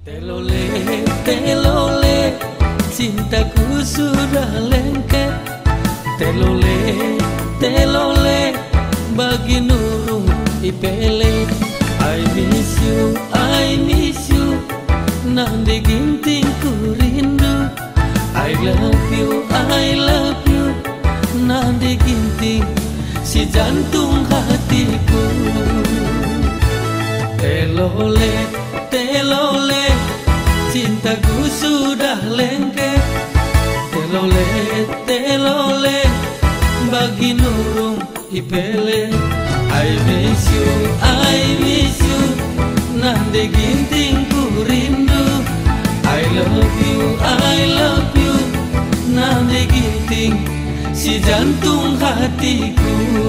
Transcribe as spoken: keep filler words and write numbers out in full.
Telole, telole, cintaku sudah lengket. Telole, telole, bagi nurung ipele. I miss you, I miss you, nande gintingku rindu. I love you, I love you, nande ginting si jantung hatiku. Telole, telole, cintaku sudah lengket. Telole, telole, bagi nurung ipele. I miss you, I miss you, nande gintingku rindu. I love you, I love you, nande ginting si jantung hatiku.